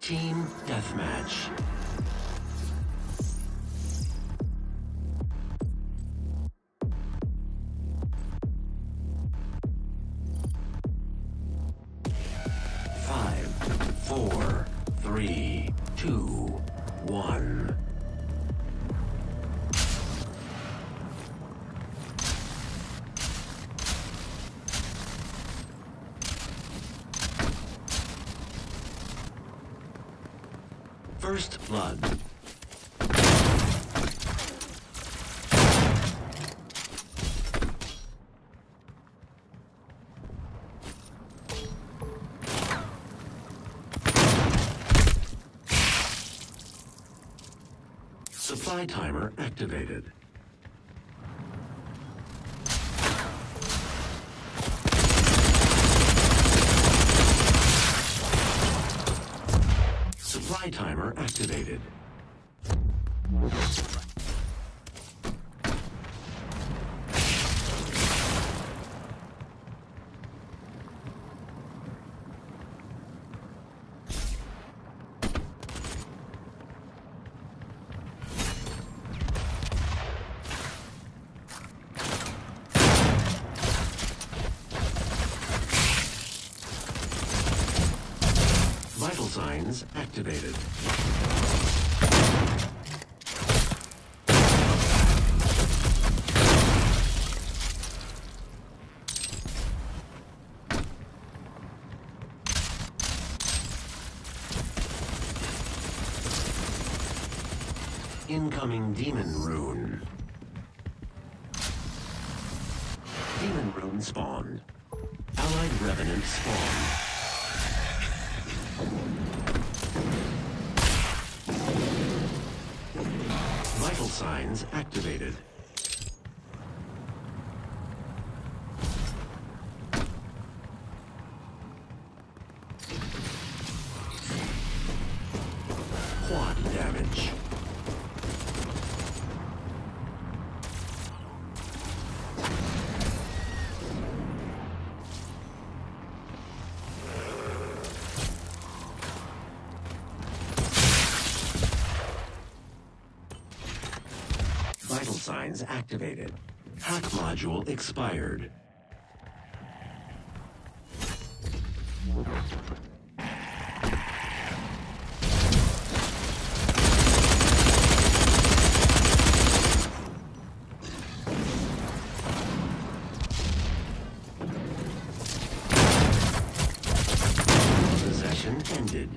Team Deathmatch. Five, four, three, two, one. First blood. Supply timer activated. Supply timer activated. Vital signs activated. Incoming Demon Rune. Demon Rune spawned. Allied Revenant spawned. Vital signs activated. Quad damage. Vital signs activated. Hack module expired. Possession ended.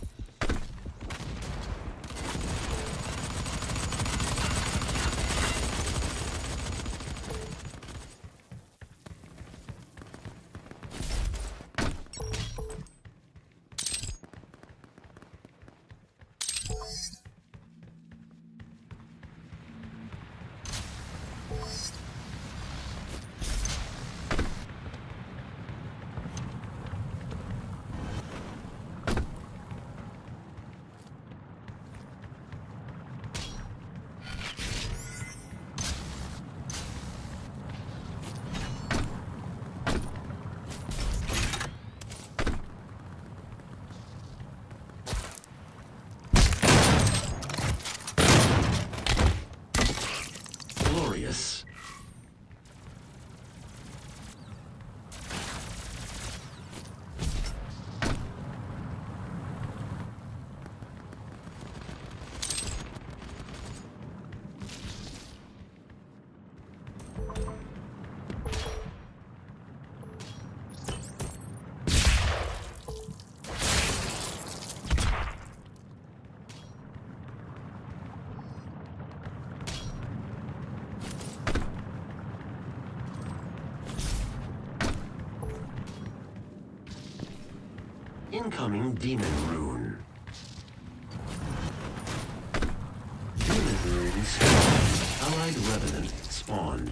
Glorious. Incoming Demon Rune. Demon Rune spawned. Allied Revenant spawned.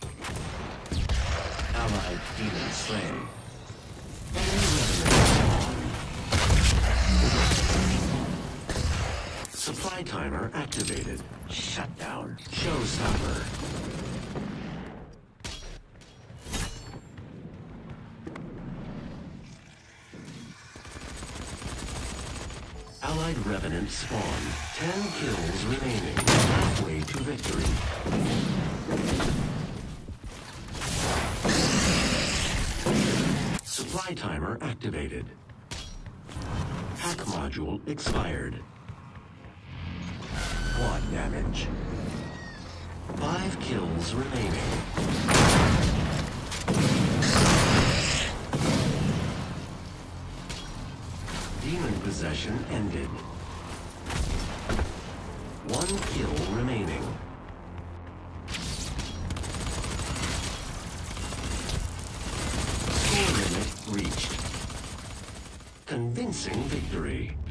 Allied Demon slain. Enemy Revenant spawned. Supply timer activated. Shutdown. Showstopper. Allied Revenant spawn. 10 kills remaining. Halfway to victory. Supply timer activated. Hack module expired. Quad damage. 5 kills remaining. Demon possession ended. 1 kill remaining. Score limit reached. Convincing victory.